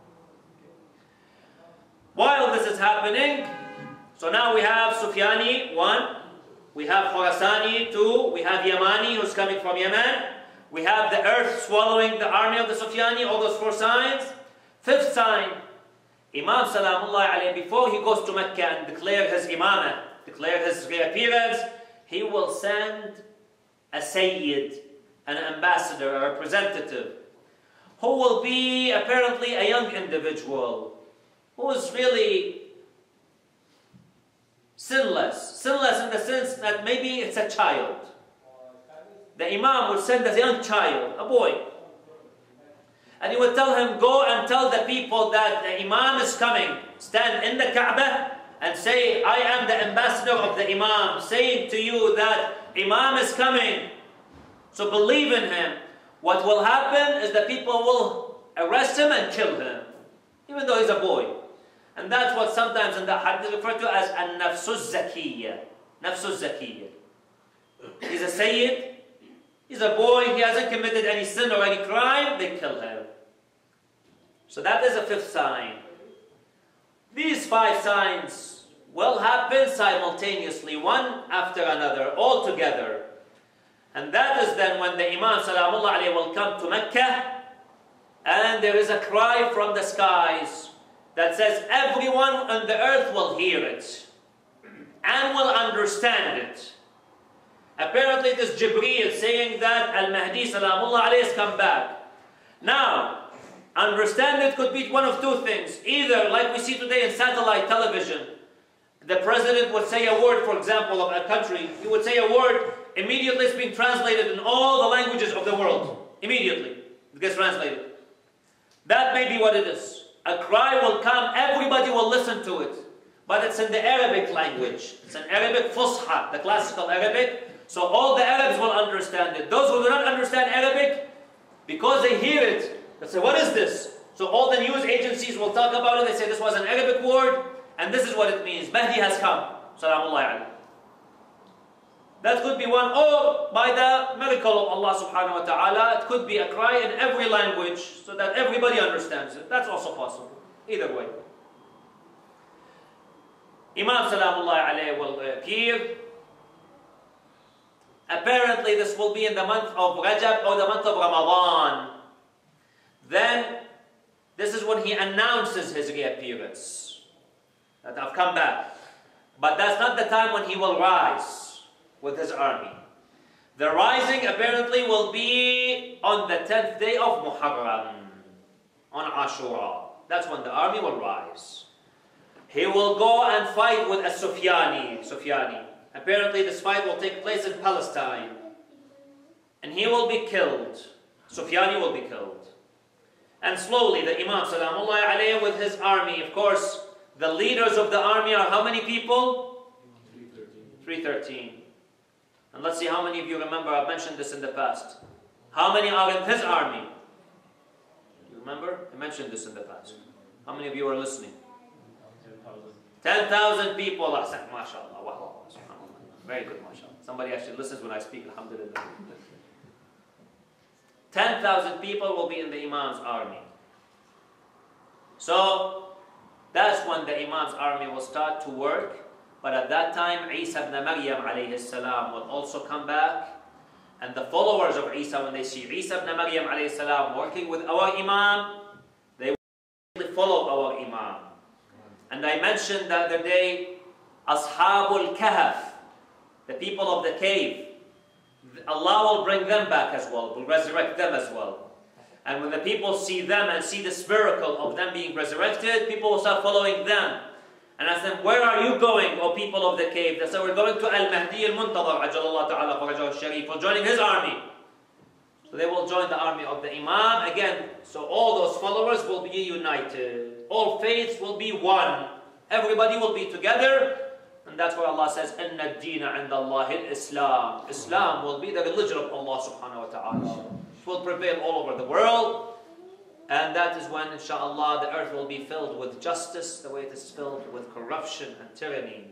While this is happening, so now we have Sufyani, one. We have Khurasani, two. We have Yamani, who's coming from Yemen. We have the earth swallowing the army of the Sufyani, all those four signs. Fifth sign, Imam Salamullahi alayhi, before he goes to Mecca and declare his imamah, declare his reappearance, he will send a Sayyid, an ambassador, a representative, who will be apparently a young individual, who is really sinless. Sinless in the sense that maybe it's a child. The Imam will send a young child, a boy. And he will tell him, go and tell the people that the Imam is coming. Stand in the Kaaba and say, I am the ambassador of the Imam, saying to you that Imam is coming. So believe in him. What will happen is that people will arrest him and kill him, even though he's a boy. And that's what sometimes in the hadith is referred to as an-nafsus zakiyya. Nafsus zakiyya. He's a sayyid. He's a boy. He hasn't committed any sin or any crime. They kill him. So that is a fifth sign. These five signs will happen simultaneously, one after another, all together. And that is then when the Imam Salamullah alayhi will come to Mecca, and there is a cry from the skies that says everyone on the earth will hear it and will understand it. Apparently it is Jibreel saying that Al-Mahdi Salamullah alayhi has come back. Now, understand it could be one of two things. Either, like we see today in satellite television, the president would say a word, for example, of a country. He would say a word, immediately it's being translated in all the languages of the world. Immediately, it gets translated. That may be what it is. A cry will come, everybody will listen to it. But it's in the Arabic language. It's in Arabic Fusha, the classical Arabic. So all the Arabs will understand it. Those who do not understand Arabic, because they hear it, they say, what is this? So all the news agencies will talk about it. They say this was an Arabic word, and this is what it means. Mahdi has come. Salamullahi alayhi. That could be one, or by the miracle of Allah subhanahu wa ta'ala, it could be a cry in every language so that everybody understands it. That's also possible. Either way. Imam Salamullahi alayhi will appear. Apparently this will be in the month of Rajab or the month of Ramadan. Then, this is when he announces his reappearance. That I've come back. But that's not the time when he will rise with his army. The rising apparently will be on the tenth day of Muharram, on Ashura. That's when the army will rise. He will go and fight with a Sufyani. Sufyani. Apparently this fight will take place in Palestine. And he will be killed. Sufyani will be killed. And slowly the Imam Salamullahi alayhi with his army, of course, the leaders of the army are how many people? three thirteen. And let's see how many of you remember, I've mentioned this in the past. How many are in his army? You remember? I mentioned this in the past. How many of you are listening? ten thousand people. MashaAllah. Wow. Very good, mashallah. Somebody actually listens when I speak, alhamdulillah. ten thousand people will be in the Imam's army. So, that's when the Imam's army will start to work. But at that time, Isa ibn Maryam alayhi salam will also come back. And the followers of Isa, when they see Isa ibn Maryam alayhi salam working with our Imam, they will follow our Imam. And I mentioned the other day, Ashabul Kahf, the people of the cave. Allah will bring them back as well, will resurrect them as well. And when the people see them and see this miracle of them being resurrected, people will start following them. And ask them, where are you going, O people of the cave? They say, we're going to Al-Mahdi al-Muntadhar, Ajalallah ta'ala farajahu al-Sharif, for joining his army. So they will join the army of the Imam. Again, so all those followers will be united. All faiths will be one. Everybody will be together. And that's why Allah says, إِنَّ الدِّينَ عِنْدَ اللَّهِ الْإِسْلَامِ. Islam will be the religion of Allah subhanahu wa ta'ala. It will prevail all over the world. And that is when, inshaAllah, the earth will be filled with justice, the way it is filled with corruption and tyranny.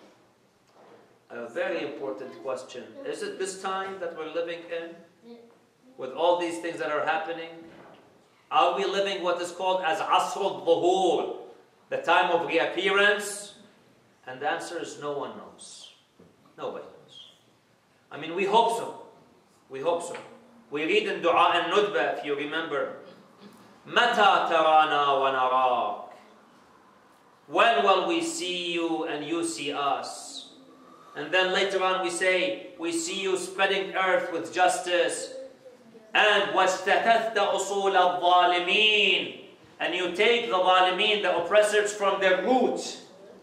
A very important question. Is it this time that we're living in? With all these things that are happening? Are we living what is called as Asr al-Dhuhur, the time of reappearance? And the answer is no one knows. Nobody knows. I mean, we hope so. We hope so. We read in Dua al-Nudba, if you remember, Mata tarana wa narak. When will we see you and you see us? And then later on we say, we see you spreading earth with justice. And وَاسْتَتَثْتَ أُصُولَ الظَّالِمِينَ. And you take the ظالمeen, the oppressors, from their root.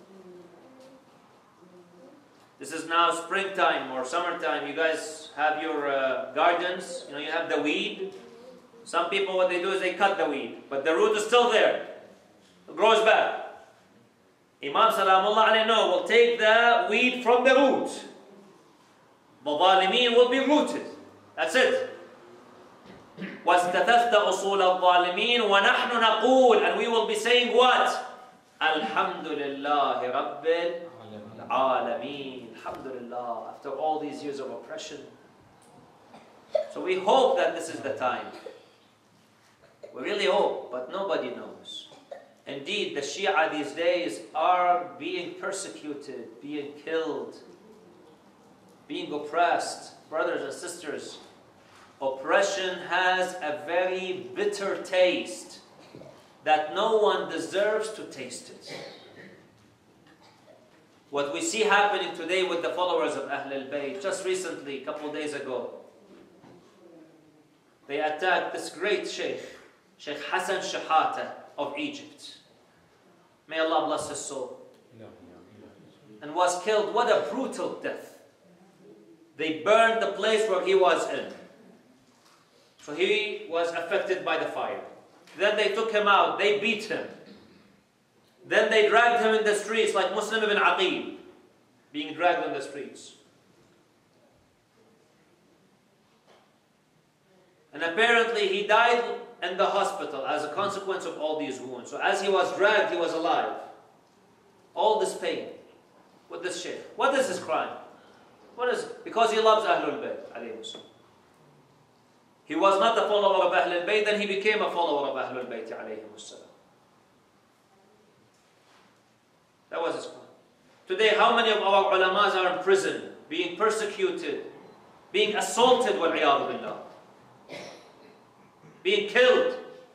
This is now springtime or summertime. You guys have your uh, gardens. You know, you have the weed. Some people, what they do is they cut the weed, but the root is still there. It grows back. Imam Salamullah alayhi no, will take the weed from the root. The zalimeen will be rooted. That's it. وَاسْتَتَثْتَ أُصُولَ الظَّالِمِينَ وَنَحْنُ نَقُولُ. And we will be saying what? Alhamdulillahi Rabbil Alameen. Alhamdulillah. After all these years of oppression. So we hope that this is the time. We really hope, but nobody knows. Indeed, the Shia these days are being persecuted, being killed, being oppressed. Brothers and sisters, oppression has a very bitter taste that no one deserves to taste it. What we see happening today with the followers of Ahlul Bayt, just recently, a couple of days ago, they attacked this great sheikh, Sheikh Hassan Shahata of Egypt. May Allah bless his soul. And was killed. What a brutal death. They burned the place where he was in. So he was affected by the fire. Then they took him out. They beat him. Then they dragged him in the streets like Muslim ibn Aqil, being dragged in the streets. And apparently he died in the hospital as a consequence of all these wounds. So as he was dragged, he was alive. All this pain with this sheikh. What is his crime? What is it? Because he loves Ahlul Bayt alayhi salam. He was not a follower of Ahlul Bayt, then he became a follower of Ahlul Bayt alayhi salam. That was his crime. Today, how many of our ulamas are in prison, being persecuted, being assaulted, wal-'iyadhu billah, being killed?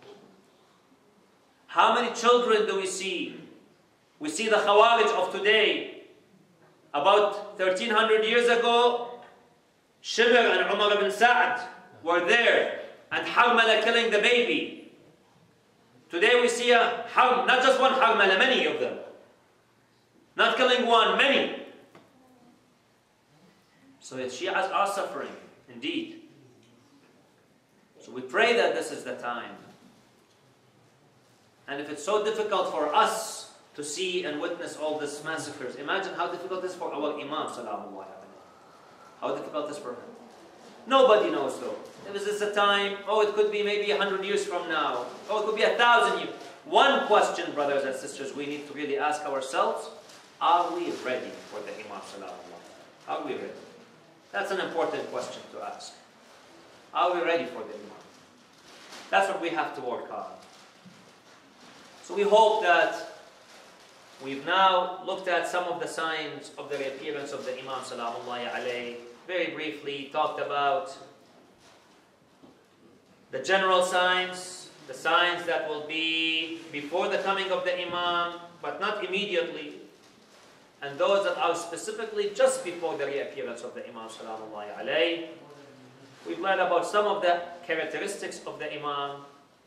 How many children do we see? We see the Khawarij of today. About thirteen hundred years ago, Shibr and Umar ibn Sa'd were there, and Harmala killing the baby. Today we see a Harm, not just one Harmala, many of them. Not killing one, many. So the Shias are suffering, indeed. So we pray that this is the time. And if it's so difficult for us to see and witness all these massacres, imagine how difficult it is for our Imam, Salaamullah alayhi. How difficult it is for him. Nobody knows though. If this is a time, oh, it could be maybe a hundred years from now. Oh, it could be a thousand years. One question, brothers and sisters, we need to really ask ourselves, are we ready for the Imam, Salaamullah? Are we ready? That's an important question to ask. Are we ready for the Imam? That's what we have to work on. So we hope that we've now looked at some of the signs of the reappearance of the Imam Salamullahi alayhi. Very briefly talked about the general signs, the signs that will be before the coming of the Imam, but not immediately, and those that are specifically just before the reappearance of the Imam Salamullahi alayhi. We've learned about some of the characteristics of the Imam,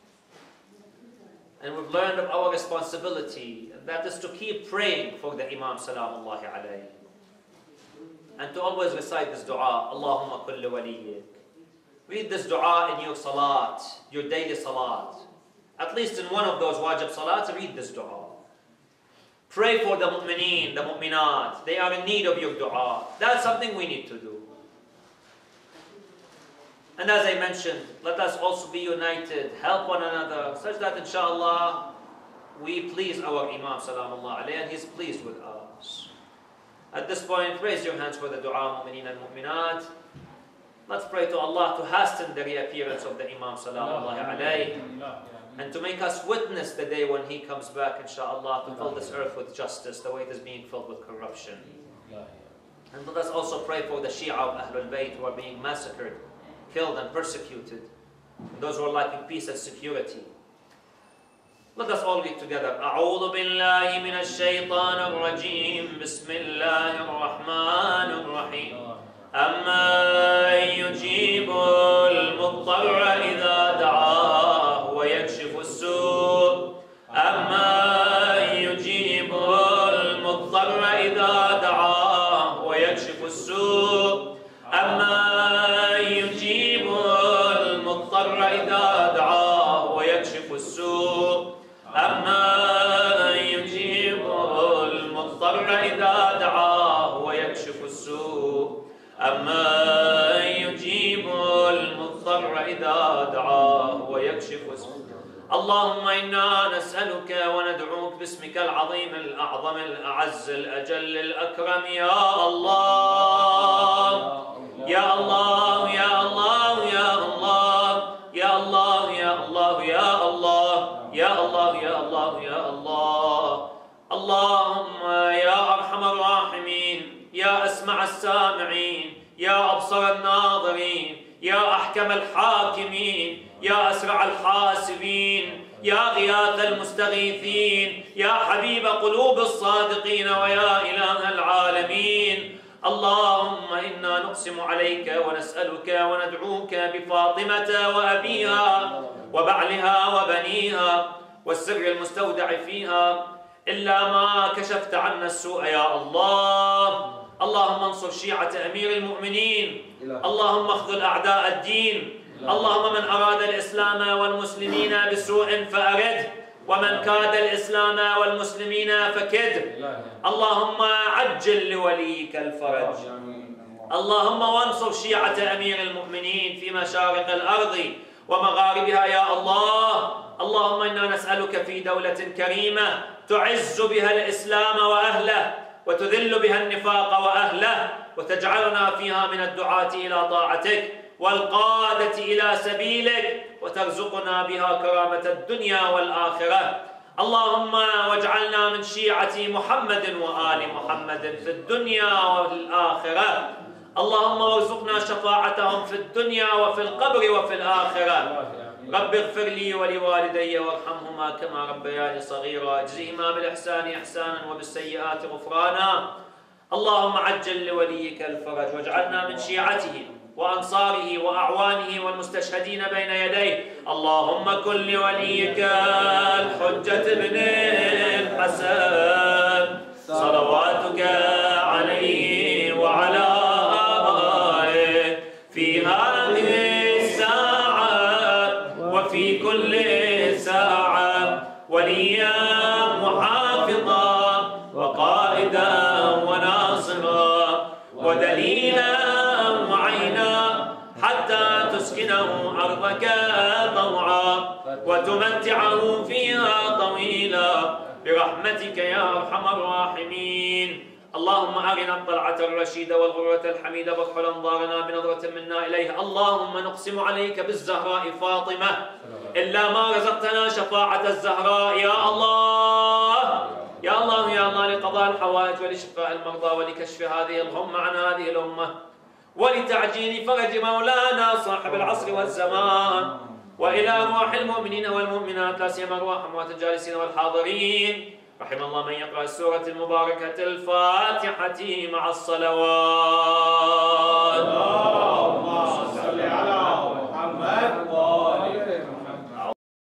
and we've learned of our responsibility, and that is to keep praying for the Imam Salamullahi alayhi. And to always recite this dua, Allahumma kulli waliyyik. Read this dua in your salat, your daily salat. At least in one of those wajib salats, read this dua. Pray for the mu'mineen, the mu'minat. They are in need of your dua. That's something we need to do. And as I mentioned, let us also be united, help one another, such that inshallah we please our Imam Salamullah alayhi, and he's pleased with us. At this point, raise your hands for the dua, mu'mineen and mu'minat. Let's pray to Allah to hasten the reappearance of the Imam Salamullah alayhi, and to make us witness the day when he comes back, inshallah, to fill this earth with justice, the way it is being filled with corruption. And let us also pray for the Shia of Ahlul Bayt who are being massacred, killed and persecuted, and those who are lacking peace and security. Let us all read together. أعوذ بالله من الشيطان الرجيم بسم الله الرحمن الرحيم أمن يجيب المضطر إذا دعاه ويكشف السوء أمن يجيب المضطر إذا دعاه ويكشف السوء أمن يجيب المضطر إذا دعاه ويكشف السوء أما يجيب المضطر إذا دعاه ويكشف السوء أما يجيب المضطر إذا دعاه ويكشف السوء. اللهم إنا نسألك وندعوك باسمك العظيم الأعظم الأعز الأجل الأكرم يا الله يا الله يا الله يا الله يا الله يا الله يا الله يا الله يا الله يا الله. اللهم يا أرحم الراحمين يا أسمع السامعين يا أبصر الناظرين يا أحكم الحاكمين يا أسرع الحاسبين يا غياث المستغيثين يا حبيب قلوب الصادقين ويا إله العالمين. اللهم إنا نقسم عليك ونسألك وندعوك بفاطمة وأبيها وبعلها وبنيها والسر المستودع فيها إلا ما كشفت عنا السوء يا الله. اللهم انصر شيعة أمير المؤمنين. اللهم اخذل أعداء الدين. اللهم من أراد الإسلام والمسلمين بسوء فأرده ومن كاد الإسلام والمسلمين فكده. اللهم عجل لوليك الفرج. اللهم وانصر شيعة أمير المؤمنين في مشارق الأرض ومغاربها يا الله. اللهم إنا نسألك في دولة كريمة تعز بها الإسلام وأهله وتذل بها النفاق وأهله وتجعلنا فيها من الدعاة إلى طاعتك والقادة إلى سبيلك وترزقنا بها كرامة الدنيا والآخرة. اللهم واجعلنا من شيعة محمد وآل محمد في الدنيا والآخرة. اللهم وارزقنا شفاعتهم في الدنيا وفي القبر وفي الآخرة. رب اغفر لي ولوالدي وارحمهما كما ربياني صغيرا اجزهما بالإحسان إحسانا وبالسيئات غفرانا. اللهم عجل لوليك الفرج واجعلنا من شيعته وأنصاره وأعوانه والمستشهدين بين يديه. اللهم كن لوليك الحجة بن الحسن صلواتك عليه وعلى آله في هذه الساعة وفي كل ساعة وليا محافظا وقائدا وناصرا ودليلا وعينا حتى تسكنه أرضك طوعا وتمتعه فيها طويلا برحمتك يا أرحم الراحمين. اللهم أرنا الطلعة الرشيدة والغرة الحميدة واكحل أنظارنا بنظرة منا إليها. اللهم نقسم عليك بالزهراء فاطمة إلا ما رزقتنا شفاعة الزهراء يا الله يا الله يا الله، لقضاء الحوائج ولشفاء المرضى ولكشف هذه الغمة عن هذه الأمة ولتعجيل فرج مولانا صاحب العصر والزمان، وإلى أرواح المؤمنين والمؤمنات لا سيما أرواح أموات الجالسين والحاضرين. رحم الله من يقرأ السورة المباركة الفاتحة مع الصلوات.